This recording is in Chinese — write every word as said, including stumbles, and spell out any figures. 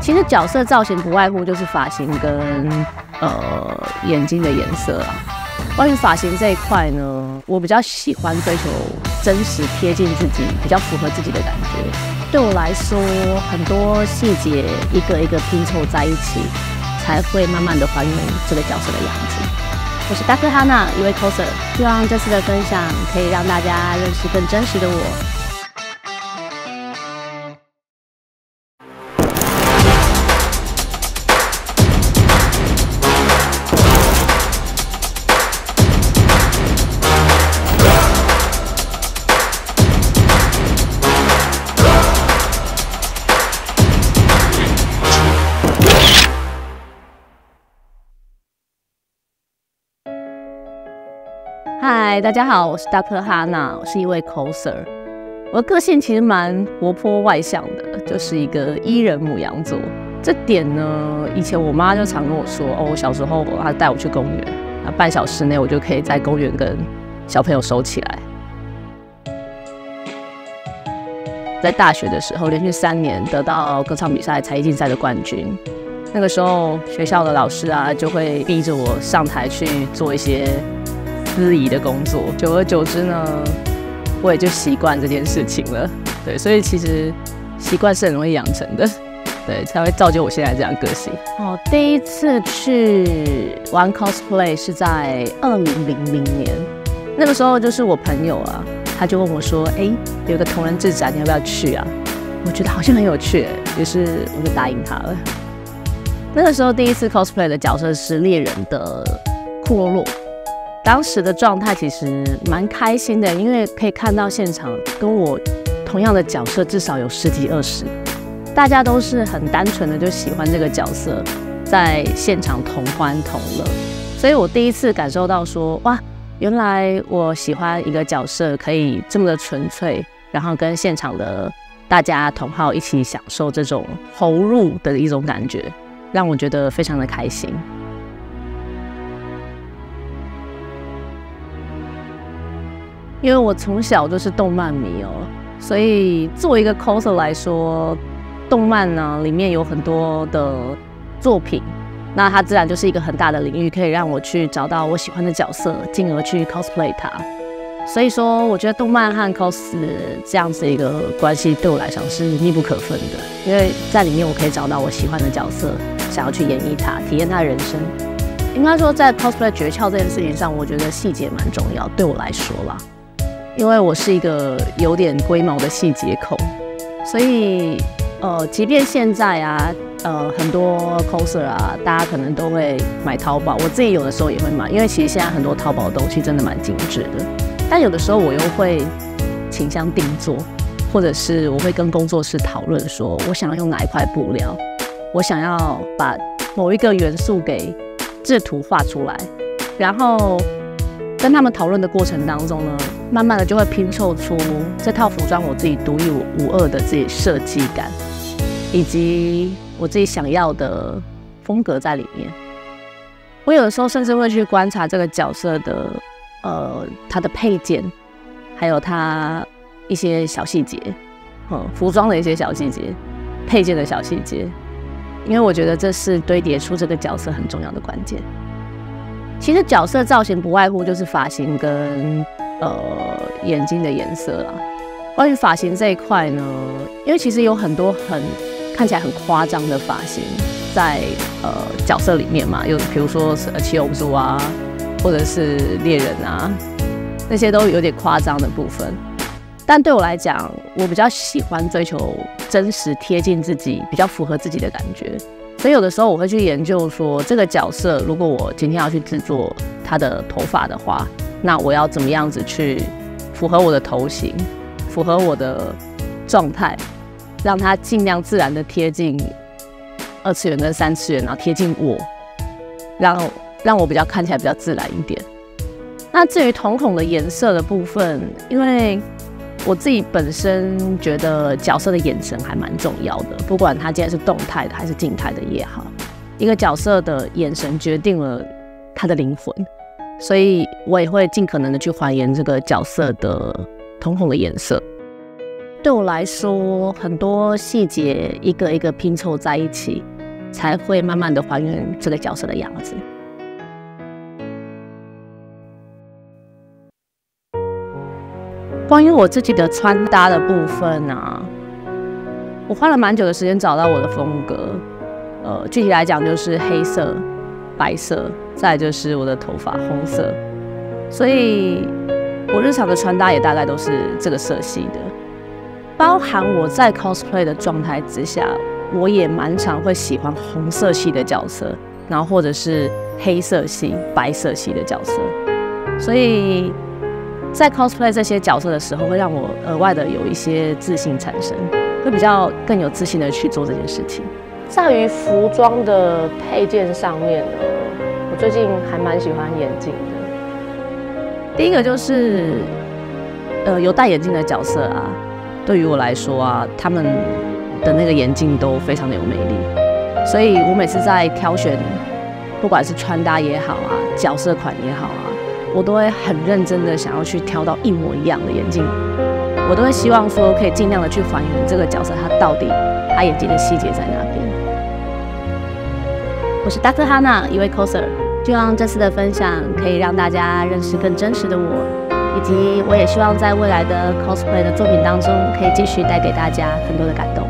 其实角色造型不外乎就是发型跟呃眼睛的颜色啊。关于发型这一块呢，我比较喜欢追求真实贴近自己，比较符合自己的感觉。对我来说，很多细节一个一个拼凑在一起，才会慢慢的还原这个角色的样子。我是大克哈娜，一位 coser， 希望这次的分享可以让大家认识更真实的我。嗨，大家好，我是大克哈娜，我是一位 coser。我的个性其实蛮活泼外向的，就是一个 E 人牡羊座。这点呢，以前我妈就常跟我说，哦，我小时候她带我去公园，那半小时内我就可以在公园跟小朋友收起来。在大学的时候，连续三年得到歌唱比赛才艺竞赛的冠军。那个时候，学校的老师啊，就会逼着我上台去做一些司仪的工作，久而久之呢，我也就习惯这件事情了。对，所以其实习惯是很容易养成的，对，才会造就我现在这样个性。哦，第一次去玩 cosplay 是在二零零零年，那个时候就是我朋友啊，他就问我说：“哎、欸，有个同人志展，你要不要去啊？”我觉得好像很有趣，于是我就答应他了。那个时候第一次 cosplay 的角色是猎人的库洛洛。当时的状态其实蛮开心的，因为可以看到现场跟我同样的角色至少有十几二十，大家都是很单纯的就喜欢这个角色，在现场同欢同乐。所以我第一次感受到说，哇，原来我喜欢一个角色可以这么的纯粹，然后跟现场的大家同好一起享受这种投入的一种感觉，让我觉得非常的开心。因为我从小就是动漫迷哦，所以作为一个 coser 来说，动漫呢里面有很多的作品，那它自然就是一个很大的领域，可以让我去找到我喜欢的角色，进而去 cosplay 它。所以说，我觉得动漫和 cos 这样子一个关系对我来讲是密不可分的，因为在里面我可以找到我喜欢的角色，想要去演绎它，体验它的人生。应该说，在 cosplay 诀窍这件事情上，我觉得细节蛮重要，对我来说啦。因为我是一个有点龟毛的细节控，所以呃，即便现在啊，呃，很多 coser 啊，大家可能都会买淘宝，我自己有的时候也会买，因为其实现在很多淘宝的东西真的蛮精致的。但有的时候我又会倾向定做，或者是我会跟工作室讨论说，我想要用哪一块布料，我想要把某一个元素给制图画出来，然后跟他们讨论的过程当中呢，慢慢的就会拼凑出这套服装我自己独一无二的自己设计感，以及我自己想要的风格在里面。我有的时候甚至会去观察这个角色的呃他的配件，还有他一些小细节，嗯，服装的一些小细节，配件的小细节，因为我觉得这是堆叠出这个角色很重要的关键。其实角色造型不外乎就是发型跟呃眼睛的颜色啦。关于发型这一块呢，因为其实有很多很看起来很夸张的发型在呃角色里面嘛，有比如说七龙珠啊，或者是猎人啊，那些都有点夸张的部分。但对我来讲，我比较喜欢追求真实贴近自己，比较符合自己的感觉。所以有的时候我会去研究说，这个角色如果我今天要去制作他的头发的话，那我要怎么样子去符合我的头型，符合我的状态，让它尽量自然的贴近二次元跟三次元，然后贴近我，让让我比较看起来比较自然一点。那至于瞳孔的颜色的部分，因为我自己本身觉得角色的眼神还蛮重要的，不管他今天是动态的还是静态的也好，一个角色的眼神决定了他的灵魂，所以我也会尽可能的去还原这个角色的瞳孔的颜色。 对我来说，很多细节一个一个拼凑在一起，才会慢慢的还原这个角色的样子。关于我自己的穿搭的部分啊，我花了蛮久的时间找到我的风格。呃，具体来讲就是黑色、白色，再来就是我的头发红色，所以我日常的穿搭也大概都是这个色系的。包含我在 cosplay 的状态之下，我也蛮常会喜欢红色系的角色，然后或者是黑色系、白色系的角色，所以在 cosplay 这些角色的时候，会让我额外的有一些自信产生，会比较更有自信的去做这件事情。在于服装的配件上面呢，我最近还蛮喜欢眼镜的。第一个就是，呃，有戴眼镜的角色啊，对于我来说啊，他们的那个眼镜都非常的有魅力，所以我每次在挑选，不管是穿搭也好啊，角色款也好啊，我都会很认真的想要去挑到一模一样的眼镜，我都会希望说可以尽量的去还原这个角色他到底他眼睛的细节在哪边。我是 Doctor Hana， 一位 coser， 希望这次的分享可以让大家认识更真实的我，以及我也希望在未来的 cosplay 的作品当中，可以继续带给大家很多的感动。